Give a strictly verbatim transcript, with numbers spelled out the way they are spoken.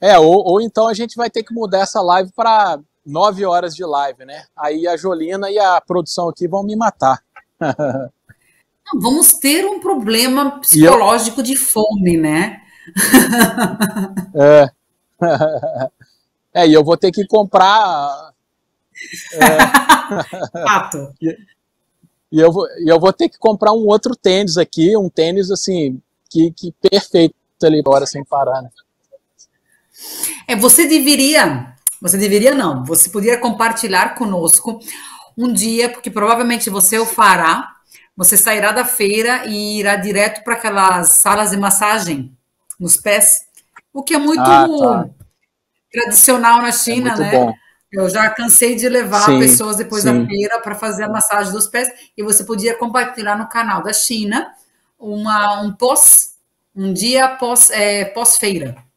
É, ou, ou então a gente vai ter que mudar essa live para nove horas de live, né? Aí a Jolina e a produção aqui vão me matar. Vamos ter um problema E eu, psicológico de fome, né? é, é, e eu vou ter que comprar. É, Fato. e, e eu, vou, e eu vou ter que comprar um outro tênis aqui, um tênis assim, que, que perfeito ali agora sem parar, né? É, você deveria, você deveria não, você poderia compartilhar conosco um dia, porque provavelmente você o fará, você sairá da feira e irá direto para aquelas salas de massagem nos pés, o que é Ah, tá. muito tradicional na É China, muito né? bom. Eu já cansei de levar Sim, pessoas depois da sim. feira para fazer a massagem dos pés e você podia compartilhar no canal da China uma, um pós, um dia pós, é, pós-feira.